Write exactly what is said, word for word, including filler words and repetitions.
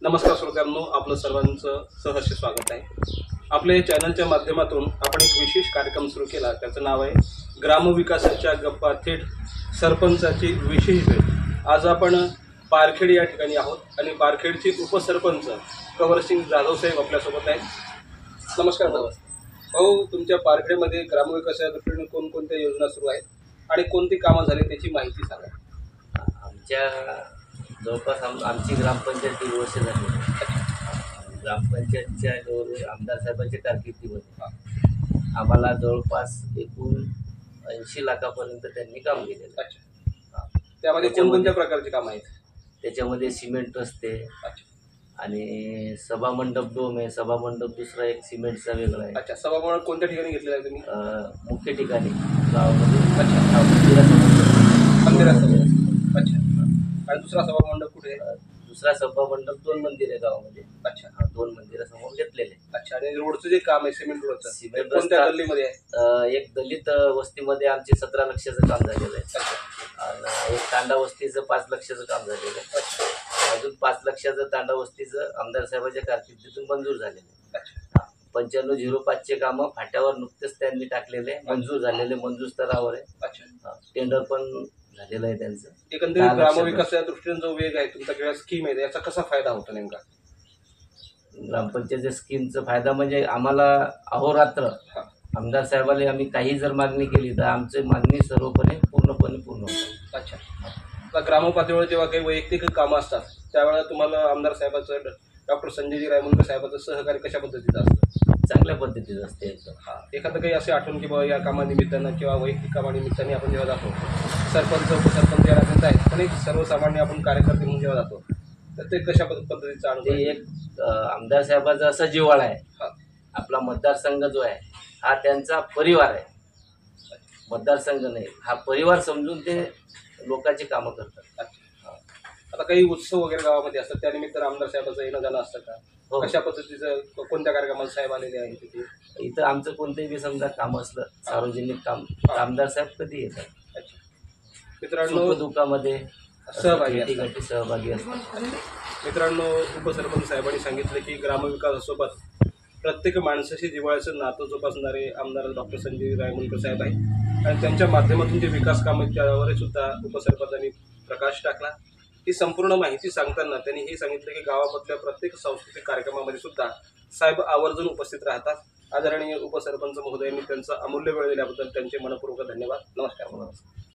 नमस्कार श्रोत्यांनो, आपलं सर्वांचं सहर्ष स्वागत आहे। आपल्या या चॅनलच्या माध्यमातून आपण एक विशेष कार्यक्रम सुरू केला, त्याचं नाव आहे ग्रामविकासाच्या गप्पा थेट सरपंचाची विशेष भेट। आज आपण पारखेड या ठिकाणी आहोत आणि पारखेडचे उपसरपंच कंवरसिंग जाधव साहेब आपल्यासोबत आहेत। नमस्कार भाऊ। भाऊ, तुमच्या पारखेडमध्ये ग्रामविकासाच्या दृष्टीने कोणकोणत्या योजना सुरू आहेत आणि कोणती कामं झाली त्याची माहिती सांगा। आमच्या जवळपास आम आमची ग्रामपंचायत दीड वर्ष झाली। ग्रामपंचायतच्या लेवलवर आमदार साहेबांच्या कारकिर्दीमध्ये आम्हाला जवळपास एकूण ऐंशी लाखापर्यंत त्यांनी काम केलेलं आहे। त्यामध्ये कोणकोणत्या प्रकारची कामं आहेत? त्याच्यामध्ये सिमेंट रस्ते आणि सभामंडप डोम आहे, सभामंडप दुसरा एक सिमेंटचा वेगळा आहे। अच्छा, सभामंडप कोणत्या ठिकाणी घेतलेला आहे तुम्ही? मुख्य ठिकाणी गावामध्ये। अच्छा, मंदिरासमोर मंदिरासमोर। अच्छा, आणि दुसरा सभामंडप कुठे आहे? दुसरा सभामंडप दोन मंदिर आहे गावामध्ये। अच्छा, दोन मंदिरासमोर घेतलेले। अच्छा, आणि रोडचं जे काम आहे सिमेंट रोडचं, सिमेंट कोणत्या गल्लीमध्ये आहे? एक दलित वस्तीमध्ये आमचे सतरा लक्षाचं काम झालेलं आहे आणि एक तांडा वस्तीचं पाच लक्षाचं काम झालेलं आहे। अजून पाच लक्षाचं तांडा वस्तीचं आमदार साहेबांच्या कारकिर्दीतून मंजूर झालेलं आहे। पंच्याण्णव झिरो पाचचे कामं फाट्यावर नुकतेच त्यांनी टाकलेले, मंजूर झालेले, मंजूर स्तरावर आहे। अच्छा, टेंडर पण झालेलं आहे त्यांचं। एकंदरीत ग्रामविकासाच्या दृष्टीने जो वेग आहे तुमचा किंवा स्कीम आहे याचा कसा फायदा होतो नेमका? ग्रामपंचायत स्कीमचा फायदा म्हणजे आम्हाला अहोरात्र आमदार साहेबांनी आम्ही काही जर मागणी केली तर आमची मागणी सर्वपणे पूर्णपणे पूर्ण होतात। अच्छा, आता ग्रामपातळीवर जेव्हा काही वैयक्तिक कामं असतात त्यावेळेला तुम्हाला आमदार साहेबांचं, डॉक्टर संजयजी रायमुंडकर साहेबांचं सहकार्य कशा पद्धतीचं असतं? चांगल्या पद्धतीचं असते एकदम। हा, एखादं काही असे आठवण की बाबा या कामानिमित्तानं किंवा वैयक्तिक कामानिमित्ताने आपण जेव्हा जातो, सरपंच उपसरपंच या राज्यात आहेत आणि सर्वसामान्य आपण कार्यकर्ते म्हणून जेव्हा जातो तर ते कशा पद्धतीचं अनुभव? ते एक आमदार साहेबांचा असा जिव्हाळा आहे। आपला मतदारसंघ जो आहे हा त्यांचा परिवार आहे, मतदारसंघ नाही, हा परिवार समजून ते लोकांची कामं करतात। आता काही उत्सव वगैरे गावामध्ये असतात त्यानिमित्तानं आमदार साहेबांचं येणं जाणं असतं का? कशा पद्धतीचं, कोणत्या कार्यक्रमाला साहेब आलेले आहेत तिथे? इथं आमचं कोणतंही समजा काम असलं सार्वजनिक काम, आमदार साहेब कधी येतात। मित्रांनो, दुःखामध्ये सहभागी ठिकाणी सहभागी असतात। मित्रांनो, उपसरपंच साहेबांनी सांगितलं की ग्रामविकासासोबत प्रत्येक माणसाशी जिव्हाळ्याचं नातं जोपासणारे आमदार डॉक्टर संजय रायमुंडकर साहेब आहेत आणि त्यांच्या माध्यमातून जे विकास कामं त्यावर सुद्धा उपसरपंचांनी प्रकाश टाकला। ही संपूर्ण माहिती सांगताना त्यांनी हे सांगितलं की गावामधल्या प्रत्येक सांस्कृतिक कार्यक्रमामध्ये सुद्धा साहेब आवर्जून उपस्थित राहतात। आदरणीय उपसरपंच महोदयांनी त्यांचा अमूल्य वेळ दिल्याबद्दल त्यांचे मनपूर्वक धन्यवाद। नमस्कार।